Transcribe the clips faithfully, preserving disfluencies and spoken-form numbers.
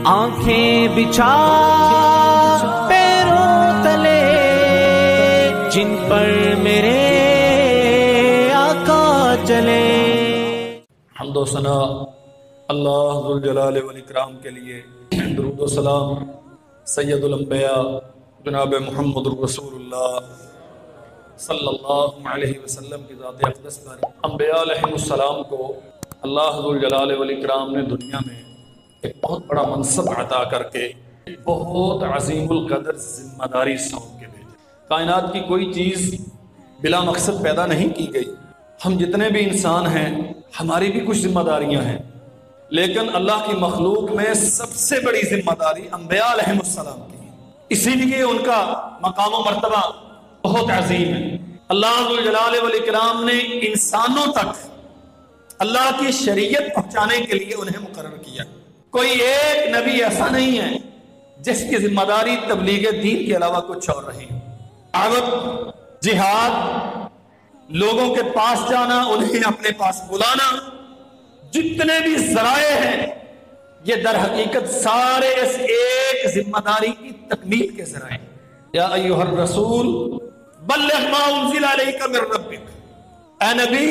آنکھیں بچھا پیروں تلے جن پر میرے آقا چلے. حمد و ثنا اللہ ذو الجلال والاکرام کے لیے. درود و سلام سید الانبیاء جناب محمد رسول اللہ صلی اللہ علیہ وسلم کی ذات اقدس پر. انبیاء علیہ السلام کو اللہ ذو الجلال والاکرام نے دنیا میں ایک بہت بڑا منصب عطا کر کے بہت عظیم القدر ذمہ داری سونپ کے بھیجا. کائنات کی کوئی چیز بلا مقصد پیدا نہیں کی گئی. ہم جتنے بھی انسان ہیں ہماری بھی کچھ ذمہ داریاں ہیں، لیکن اللہ کی مخلوق میں سب سے بڑی ذمہ داری انبیاء علیہ السلام کی ہے. اسی لیے ان کا مقام و مرتبہ بہت عظیم ہے. اللہ ذو الجلال والاکرام نے انسانوں تک اللہ کی شریعت پہنچانے کے لیے انہیں مقرر کیا. کوئی ایک نبی ایسا نہیں ہے جس کی ذمہ داری تبلیغ دین کے علاوہ کچھ اور رہی. دعوت، جہاد، لوگوں کے پاس جانا، انہیں اپنے پاس بلانا، جتنے بھی ذرائع ہیں یہ در حقیقت سارے اس ایک ذمہ داری کی تکمیل کے ذرائع. یا ایھا الرسول بلغ ما انزل الیک من ربک، اے نبی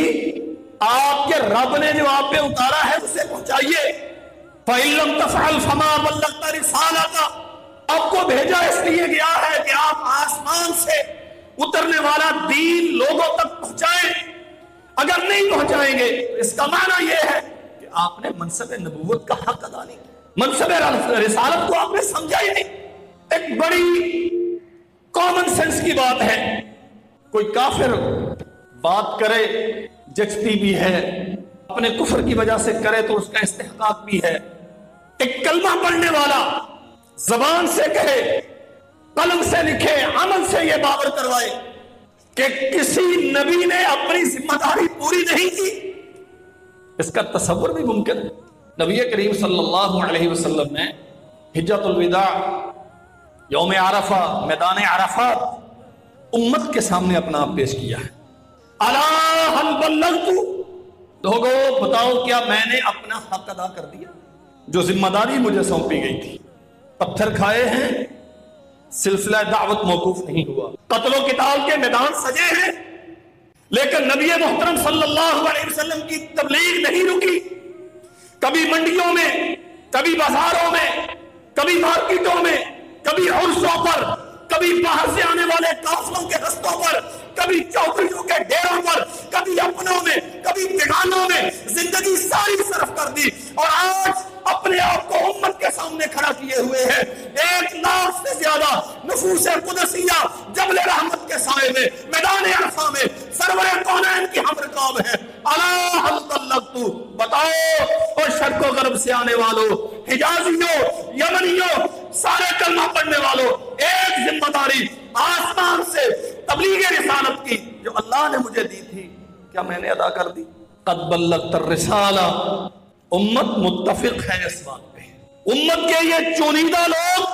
آپ کے رب نے جو آپ پہ اتارا ہے اسے پہنچائیے. فَإِن لَّمْ تَفْعَلْ فَمَا بَلَّغْتَ رِسَالَتَهُ، آپ کو بھیجا اس لیے گیا ہے کہ آپ آسمان سے اترنے والا دین لوگوں تک پہنچائیں. اگر نہیں پہنچائیں گے اس کا معنی یہ ہے کہ آپ نے منصب نبوت کا حق ادا نہیں کیا، منصب رسالت کو آپ نے سمجھا ہی نہیں. ایک بڑی کامن سینس کی بات ہے. کوئی کافر بات کرے جچتی بھی ہے، اپنے کفر کی وجہ سے کرے تو اس کا استحقاق بھی ہے. ایک کلمہ پڑھنے والا زبان سے کہے، قلم سے لکھے، عمل سے یہ باور کروائے کہ کسی نبی نے اپنی ذمہ داری پوری نہیں کی، اس کا تصور بھی ممکن ہے. نبی کریم صلی اللہ علیہ وسلم نے حجۃ الوداع، یوم عرفہ، میدان عرفات امت کے سامنے اپنا آپ پیش کیا ہے. الا هل بلغت، لوگو بتاؤ کیا میں نے اپنا حق ادا کر دیا جو ذمہ داری مجھے سونپی گئی تھی. پتھر کھائے ہیں، سلسلہ دعوت موقوف نہیں ہوا، قتل و قتال کے میدان سجے ہیں، لیکن نبی محترم صلی اللہ علیہ وسلم کی تبلیغ نہیں رکی. کبھی منڈیوں میں، کبھی بازاروں میں، کبھی مارکیٹوں میں، کبھی عرسوں پر، کبھی باہر سے آنے والے قافلوں کے رستوں پر، کبھی چوکیوں کے ڈیروں پر، کبھی اپنوں میں، کبھی بیگانوں میں زندگی ساری صرف کر دی، اور آج اپنے آپ کو امت کے سامنے کھڑا کیے ہوئے ہیں. ایک لاکھ سے زیادہ نفوس قدسیہ جبل رحمت کے سائے میں، میدان عرفہ میں سرور کونین کی ہم رکاب ہے. الا هل بلغت، بتاؤ. اور شرق و غرب سے آنے والوں، حجازیوں، یمنیوں، سارے کلمہ پڑھنے والوں، ایک ذمہ داری آسمان سے تبلیغ رسالت کی جو اللہ نے مجھے دی تھی، کیا میں نے ادا کر دی؟ قد بلغت الرسالہ. امت متفق ہے اس بات پہ. امت کے یہ چنیدہ لوگ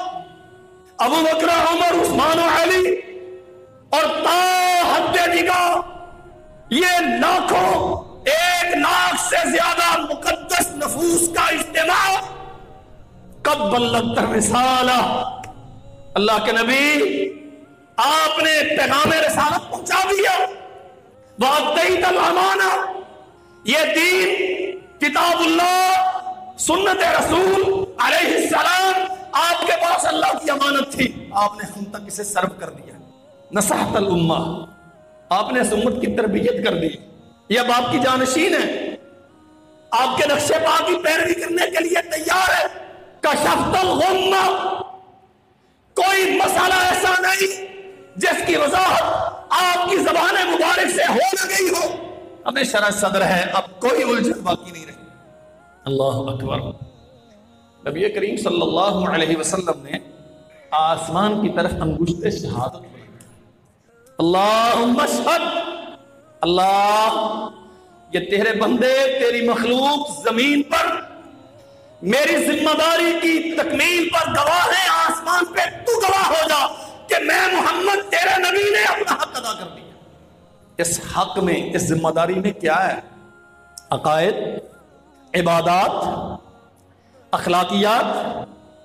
ابو بکر، عمر، عثمان و علی، اور تا حد جگہ یہ لاکھوں، ایک لاکھ سے زیادہ مقدس نفوس کا اجتماع، قد بلغت الرسالہ. اللہ کے نبی آپ نے پیغام رسالت پہنچا دیا. وَأَدَّيْتَ الْأَمَانَةَ، یہ دین، کتاب اللہ، سنت رسول علیہ السلام آپ کے پاس اللہ کی امانت تھی، آپ نے ہم تک اسے سرو کر دیا. نصحت الامہ، آپ نے اس امت کی تربیت کر دی. یہ اب آپ کی جانشین ہے، آپ کے نقش پا کی پیروی کرنے کے لیے تیار ہے. کشفت الغمہ، کوئی مسئلہ ایسا نہیں جس کی وضاحت آپ کی زبان مبارک سے ہو نہ گئی ہو. ہمیں شرح صدر ہے، اب کوئی الجھن باقی نہیں رہی. اللہ اکبر. نبی کریم صلی اللہ علیہ وسلم نے آسمان کی طرف انگشت شہادت بڑھائی. اللہم اشہد، اللہ یہ تیرے بندے، تیری مخلوق زمین پر میری ذمہ داری کی تکمیل پر گواہ ہے. آسمان پہ تو گواہ ہو جا کہ میں محمد تیرے نبی نے اپنا حق ادا کر دیا. اس حق میں، اس ذمہ داری میں کیا ہے؟ عقائد، عبادات، اخلاقیات،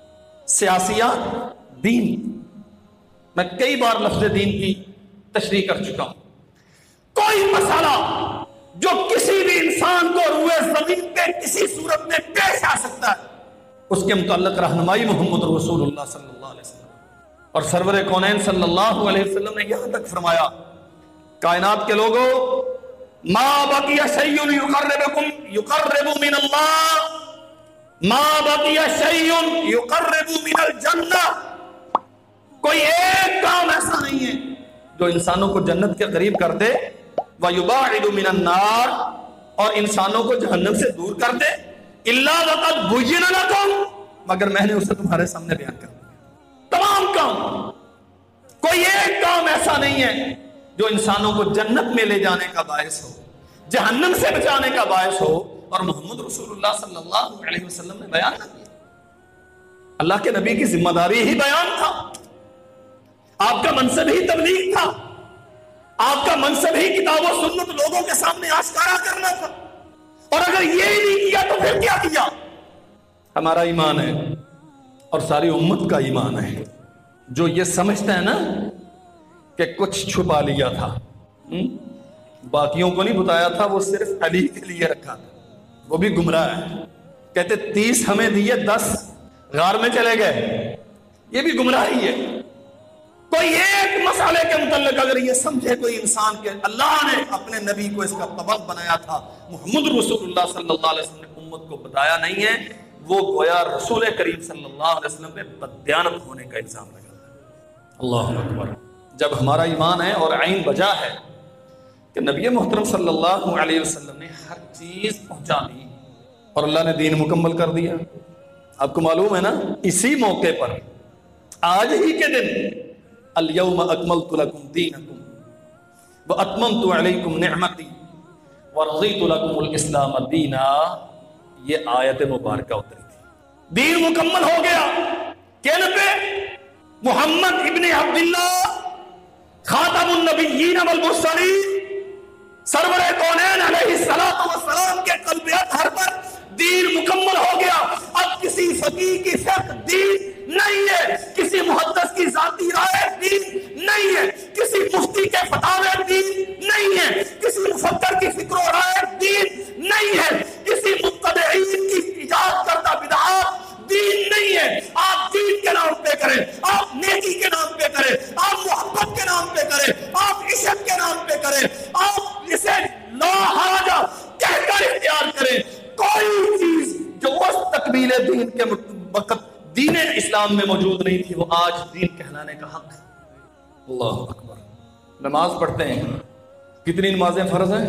سیاسیات دین، میں کئی بار لفظ دین کی تشریح کر چکا ہوں. کوئی مسئلہ جو کسی بھی انسان کو روئے زمین پہ کسی صورت میں پیش آ سکتا ہے، اس کے متعلق رہنمائی محمد رسول اللہ صلی اللہ علیہ وسلم اور سرور کونین صلی اللہ علیہ وسلم نے یہاں تک فرمایا، کائنات کے لوگوں، ما بقی شیء یقربکم یقرب من اللہ، ما بقی شیء یقرب من الجنہ، کوئی ایک کام ایسا نہیں ہے جو انسانوں کو جنت کے قریب کر دے، وَيُبَاعِدُ مِنَ النَّارِ، اور انسانوں کو جہنم سے دور کر دے، إِلَّا وَقَدْ بُيِّنَ لَكُمْ، مگر میں نے اسے تمہارے سامنے بیان کر دیا. تمام کام، کوئی ایک کام ایسا نہیں ہے جو انسانوں کو جنت میں لے جانے کا باعث ہو، جہنم سے بچانے کا باعث ہو، اور محمد رسول اللہ صلی اللہ علیہ وسلم نے بیان کر دیا. اللہ کے نبی کی ذمہ داری ہی بیان تھا، آپ کا منصب ہی تبلیغ تھا، آپ کا منصب ہی کتاب و سنت لوگوں کے سامنے آشکارا کرنا تھا. اور اگر یہ نہیں کیا تو پھر کیا کیا؟ ہمارا ایمان ہے اور ساری امت کا ایمان ہے جو یہ سمجھتا ہے نا کہ کچھ چھپا لیا تھا، باقیوں کو نہیں بتایا تھا، وہ صرف علی کے لیے رکھا تھا، وہ بھی گمراہ ہے. کہتے تیس ہمیں دیے، دس غار میں چلے گئے، یہ بھی گمراہی ہے. کوئی ایک مسئلے کے متعلق اگر یہ سمجھے کوئی انسان کہ اللہ نے اپنے نبی کو اس کا پابند بنایا تھا، محمد رسول اللہ صلی اللہ علیہ وسلم نے امت کو بتایا نہیں ہے، وہ گویا رسول کریم صلی اللہ علیہ وسلم پہ بددیانت ہونے کا الزام لگاتا ہے. اللہ اکبر. جب ہمارا ایمان ہے اور عین وجہ ہے کہ نبی محترم صلی اللہ علیہ وسلم نے ہر چیز پہنچا دی اور اللہ نے دین مکمل کر دیا. آپ کو معلوم ہے نا، اسی موقع پر آج ہی کے دن اليوم اکملت لکم دینکم واتممت علیکم نعمتی ورضیت لکم الاسلام دینا، یہ آیت مبارکہ اتری تھی. دین مکمل ہو گیا کن پہ؟ محمد ابن عبداللہ خاتم النبیین والمرسلین، سرور کونین علیہ الصلوۃ والسلام کے قلب اطہر پر دین مکمل ہو گیا. اب کسی فقیہ کی فقہ دین نہیں ہے، کسی محدث کی ذاتی رائے دین نہیں ہے، کسی مفتی کے فتاوے دین نہیں ہے، کسی مفکر کی فکر و رائے دین نہیں ہے، کسی مبتدعین کی ایجاد کردہ بدعات دین نہیں ہے. آپ دین کے نام پہ کریں، آپ نیکی کے نام پہ کریں، آپ محبت کے نام پہ کریں، آپ عشق کے نام پہ کریں، آپ اسے لا حرج کہہ کر اختیار کریں. کوئی چیز جو اس تکمیل دین کے وقت دین اسلام میں موجود نہیں تھی وہ آج دین کہلانے کا حق ہے. اللہ اکبر. نماز پڑھتے ہیں، کتنی نمازیں فرض ہیں؟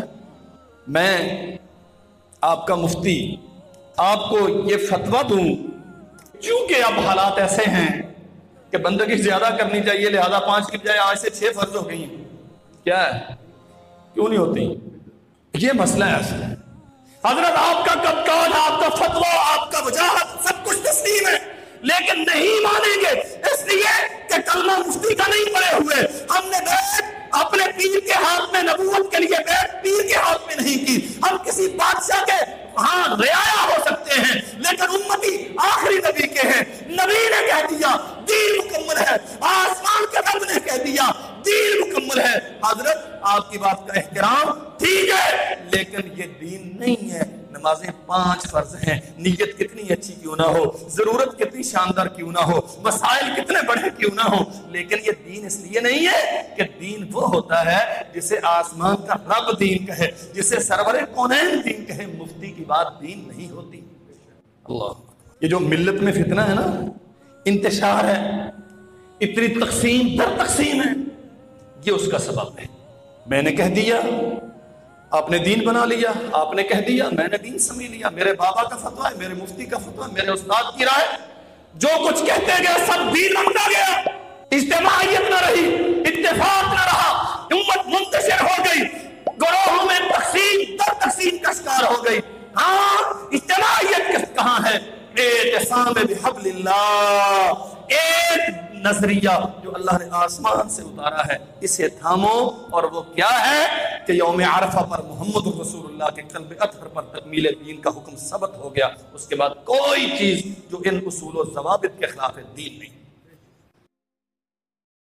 میں آپ کا مفتی آپ کو یہ فتویٰ دوں، چونکہ اب حالات ایسے ہیں کہ بندگی زیادہ کرنی چاہیے، لہذا پانچ کی بجائے آج سے چھ فرض ہو گئی ہیں. کیا ہے؟ کیوں نہیں ہوتی؟ یہ مسئلہ ایسا ہے. حضرت آپ کا کبکال، آپ کا فتویٰ، آپ کا وجاہت سب کچھ تسلیم ہے، لیکن نہیں مانیں گے اس لیے کہ کلمہ مفتی کا نہیں پڑے ہوئے. ہم نے بیعت اپنے پیر کے ہاتھ میں، نبوت کے لیے بیعت پیر کے ہاتھ میں نہیں کی. ہم کسی بادشاہ کے ہاں رعایا ہو سکتے ہیں لیکن امتی آخری نبی کے ہیں. نبی نے کہہ دیا دین مکمل ہے، آسمان کے رب نے کہہ دیا دین مکمل ہے. حضرت آپ کی بات کا احترام ٹھیک ہے لیکن یہ دین نہیں ہے. نمازیں پانچ فرض ہیں، نیت کتنی اچھی کیوں نہ ہو، ضرورت کتنی شاندار کیوں نہ ہو، مسائل کتنے بڑے کیوں نہ ہو، لیکن یہ دین اس لیے نہیں ہے کہ دین وہ ہوتا ہے جسے آسمان کا رب دین کہے، جسے سرور کونین دین کہے. مفتی کی بات دین نہیں ہوتی. اللہ. یہ جو ملت میں فتنہ ہے نا، انتشار ہے، اتنی تقسیم در تقسیم ہے، یہ اس کا سبب ہے. میں نے کہہ دیا، آپ نے دین بنا لیا، آپ نے کہہ دیا، میں نے دین سمجھ لیا. میرے بابا کا فتویٰ ہے، میرے مفتی کا فتویٰ ہے، میرے استاد کی رائے، جو کچھ کہتے گئے سب دین بنتا گیا. اجتماعیت نہ رہی، اتفاق نہ رہا، امت منتشر ہو گئی، گروہوں میں تقسیم در تقسیم کا شکار ہو گئی. ہاں اجتماعیت کہاں ہے؟ اعتصام بحبل اللہ، ایک نظریہ جو اللہ نے آسمان سے اتارا ہے اسے تھامو، اور وہ کیا ہے کہ یوم عرفہ پر محمد رسول اللہ کے قلب اطہر پر تکمیل دین کا حکم ثبت ہو گیا، اس کے بعد کوئی چیز جو ان اصول و ضوابط کے خلاف دین نہیں۔